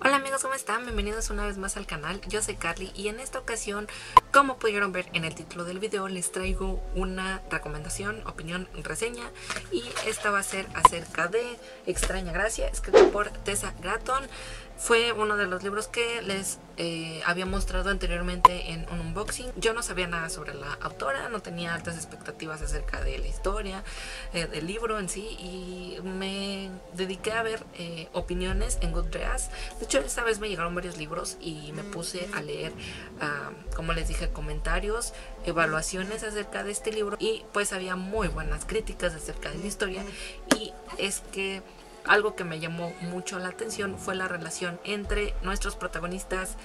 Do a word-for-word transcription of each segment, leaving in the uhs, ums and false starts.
Hola amigos, ¿cómo están? Bienvenidos una vez más al canal. Yo soy Carly y en esta ocasión, como pudieron ver en el título del video, les traigo una recomendación, opinión, reseña, y esta va a ser acerca de Extraña Gracia, escrito por Tessa Gratton. Fue uno de los libros que les eh, había mostrado anteriormente en un unboxing. Yo no sabía nada sobre la autora, no tenía altas expectativas acerca de la historia, eh, del libro en sí, y me dediqué a ver eh, opiniones en Goodreads. De hecho, esta vez me llegaron varios libros y me puse a leer, uh, como les dije, comentarios, evaluaciones acerca de este libro, y pues había muy buenas críticas acerca de la historia. Y es que algo que me llamó mucho la atención fue la relación entre nuestros protagonistas,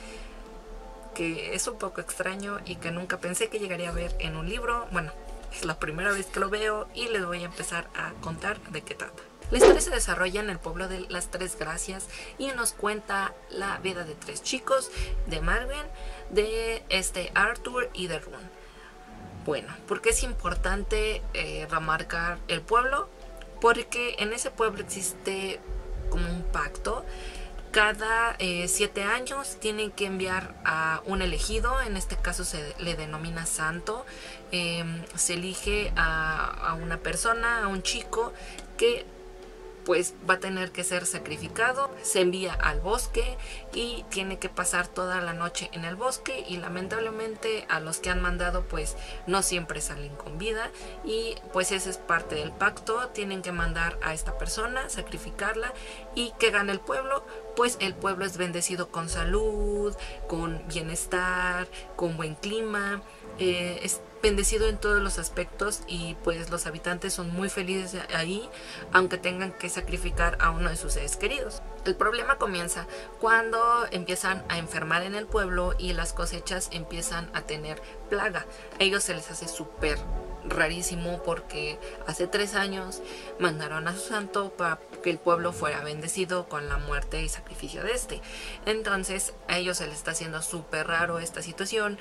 que es un poco extraño y que nunca pensé que llegaría a ver en un libro. Bueno, es la primera vez que lo veo y les voy a empezar a contar de qué trata. La historia se desarrolla en el pueblo de las Tres Gracias y nos cuenta la vida de tres chicos, de Marvin, de este Arthur y de Rune. Bueno, ¿por qué es importante eh, remarcar el pueblo? Porque en ese pueblo existe como un pacto. Cada eh, siete años tienen que enviar a un elegido, en este caso se le denomina santo. Eh, se elige a, a una persona, a un chico que pues va a tener que ser sacrificado. Se envía al bosque y tiene que pasar toda la noche en el bosque, y lamentablemente a los que han mandado pues no siempre salen con vida, y pues ese es parte del pacto. Tienen que mandar a esta persona, sacrificarla, y que gane el pueblo, pues el pueblo es bendecido con salud, con bienestar, con buen clima, eh, es bendecido en todos los aspectos, y pues los habitantes son muy felices ahí, aunque tengan que sacrificar a uno de sus seres queridos. El problema comienza cuando empiezan a enfermar en el pueblo y las cosechas empiezan a tener plaga. A ellos se les hace súper rarísimo porque hace tres años mandaron a su santo para que el pueblo fuera bendecido con la muerte y sacrificio de este. Entonces a ellos se les está haciendo súper raro esta situación,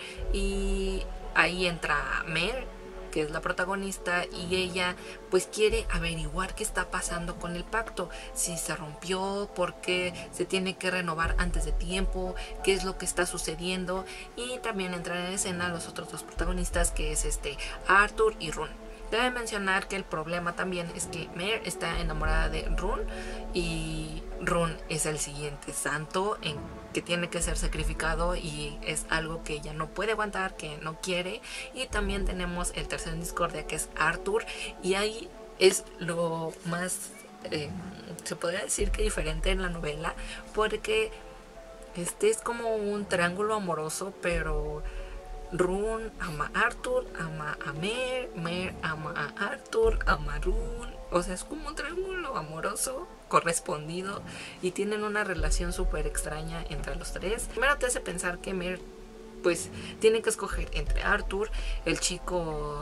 y ahí entra Mare, que es la protagonista, y ella pues quiere averiguar qué está pasando con el pacto, si se rompió, por qué se tiene que renovar antes de tiempo, qué es lo que está sucediendo. Y también entran en escena los otros dos protagonistas, que es este Arthur y Rune. Debe mencionar que el problema también es que Mare está enamorada de Rune, y Rune es el siguiente santo en que tiene que ser sacrificado, y es algo que ella no puede aguantar, que no quiere. Y también tenemos el tercer en discordia, que es Arthur, y ahí es lo más eh, se podría decir que diferente en la novela, porque este es como un triángulo amoroso, pero Rune ama a Arthur, ama a Mare, Mare ama a Arthur, ama a Rune. O sea, es como un triángulo amoroso correspondido, y tienen una relación súper extraña entre los tres. Primero te hace pensar que Mare pues tiene que escoger entre Arthur, el chico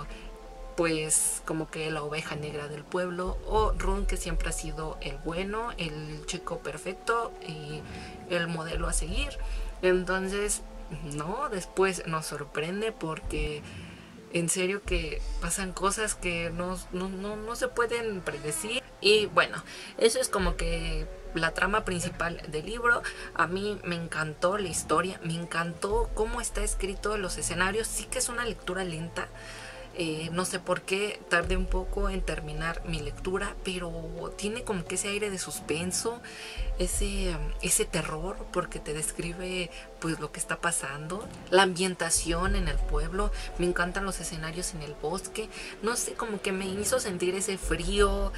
pues como que la oveja negra del pueblo, o Rune, que siempre ha sido el bueno, el chico perfecto y el modelo a seguir. Entonces no, después nos sorprende porque en serio que pasan cosas que no, no, no, no se pueden predecir. Y bueno, eso es como que la trama principal del libro. A mí me encantó la historia, me encantó cómo está escrito los escenarios. Sí que es una lectura lenta. Eh, no sé por qué tardé un poco en terminar mi lectura, pero tiene como que ese aire de suspenso, ese, ese terror, porque te describe pues lo que está pasando, la ambientación en el pueblo. Me encantan los escenarios en el bosque, no sé, como que me hizo sentir ese frío,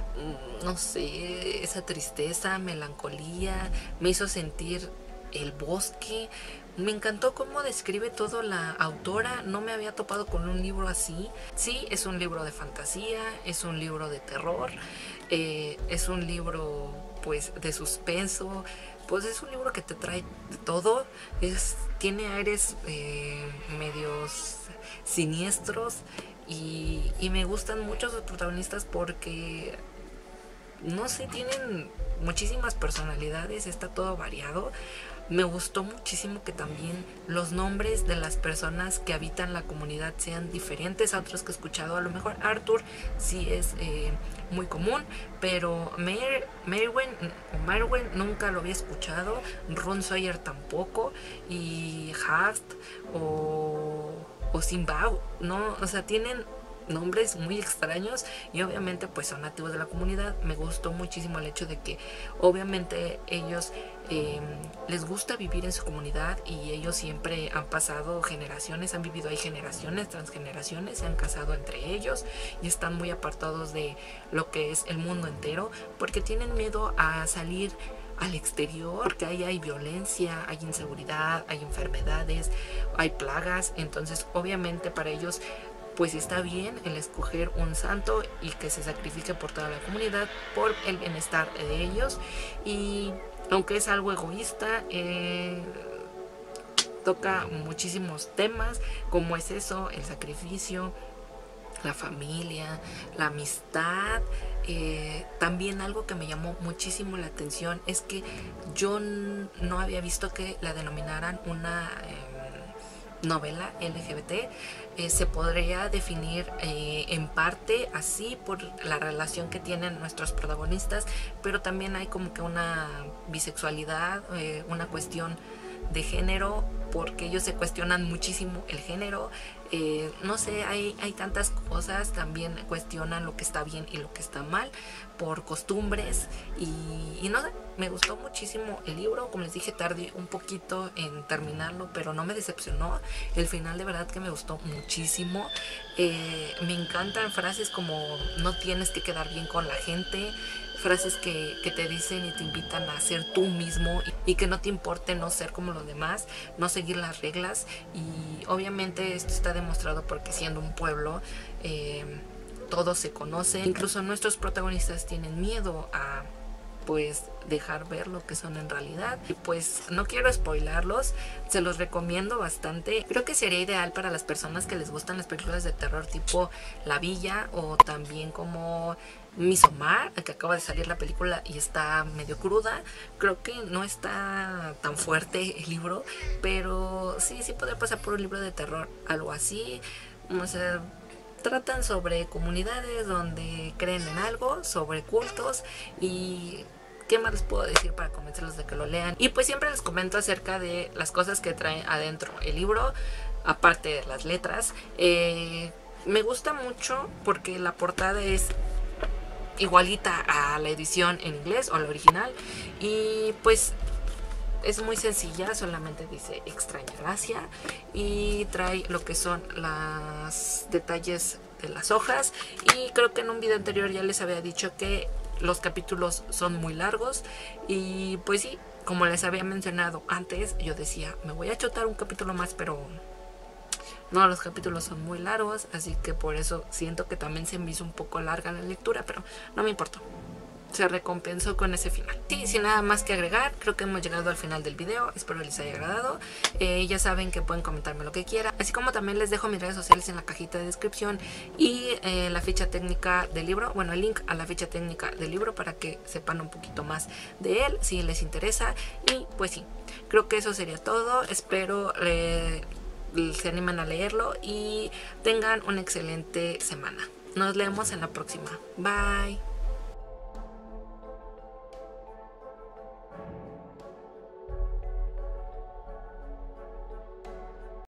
no sé, esa tristeza, melancolía, me hizo sentir el bosque. Me encantó cómo describe todo la autora. No me había topado con un libro así. Sí, es un libro de fantasía, es un libro de terror, eh, es un libro pues de suspenso, pues es un libro que te trae de todo. Es, tiene aires eh, medios siniestros, y, y me gustan mucho sus protagonistas porque no sé, tienen muchísimas personalidades, está todo variado. Me gustó muchísimo que también los nombres de las personas que habitan la comunidad sean diferentes a otros que he escuchado. A lo mejor Arthur sí es eh, muy común, pero Mer Merwin o Merwin nunca lo había escuchado, Ron Sawyer tampoco, y Haft o, o Simbao, ¿no? O sea, tienen nombres muy extraños y obviamente pues son nativos de la comunidad. Me gustó muchísimo el hecho de que obviamente ellos eh, les gusta vivir en su comunidad y ellos siempre han pasado generaciones, han vivido ahí generaciones, transgeneraciones, se han casado entre ellos y están muy apartados de lo que es el mundo entero porque tienen miedo a salir al exterior, porque ahí hay violencia, hay inseguridad, hay enfermedades, hay plagas. Entonces obviamente para ellos pues está bien el escoger un santo y que se sacrifique por toda la comunidad, por el bienestar de ellos. Y aunque es algo egoísta, eh, toca muchísimos temas, como es eso, el sacrificio, la familia, la amistad. Eh, también algo que me llamó muchísimo la atención es que yo no había visto que la denominaran una eh, novela L G B T. Eh, se podría definir eh, en parte así por la relación que tienen nuestros protagonistas, pero también hay como que una bisexualidad, eh, una cuestión de género, porque ellos se cuestionan muchísimo el género. Eh, no sé, hay, hay tantas cosas, también cuestionan lo que está bien y lo que está mal por costumbres y, y no sé, me gustó muchísimo el libro. Como les dije, tardé un poquito en terminarlo, pero no me decepcionó. El final de verdad que me gustó muchísimo. Eh, me encantan frases como no tienes que quedar bien con la gente, frases que, que te dicen y te invitan a ser tú mismo y, y que no te importe no ser como los demás, no seguir las reglas. Y obviamente esto está demostrado porque siendo un pueblo eh, todos se conocen, incluso nuestros protagonistas tienen miedo a pues dejar ver lo que son en realidad. Y pues no quiero spoilarlos, se los recomiendo bastante. Creo que sería ideal para las personas que les gustan las películas de terror tipo La Villa o también como Midsommar, que acaba de salir la película y está medio cruda. Creo que no está tan fuerte el libro, pero sí, sí podría pasar por un libro de terror, algo así. O sea, tratan sobre comunidades donde creen en algo, sobre cultos y ¿qué más les puedo decir para convencerlos de que lo lean? Y pues siempre les comento acerca de las cosas que trae adentro el libro, aparte de las letras. Eh, me gusta mucho porque la portada es igualita a la edición en inglés o a la original y pues es muy sencilla, solamente dice extraña gracia y trae lo que son los detalles de las hojas. Y creo que en un video anterior ya les había dicho que los capítulos son muy largos y pues sí, como les había mencionado antes, yo decía me voy a chutar un capítulo más, pero no, los capítulos son muy largos, así que por eso siento que también se me hizo un poco larga la lectura, pero no me importó. Se recompensó con ese final. Sí, sin nada más que agregar, creo que hemos llegado al final del video. Espero les haya agradado. Eh, ya saben que pueden comentarme lo que quieran, así como también les dejo mis redes sociales en la cajita de descripción y eh, la ficha técnica del libro, bueno, el link a la ficha técnica del libro para que sepan un poquito más de él si les interesa. Y pues sí, creo que eso sería todo. Espero eh, se animen a leerlo y tengan una excelente semana. Nos vemos en la próxima. Bye.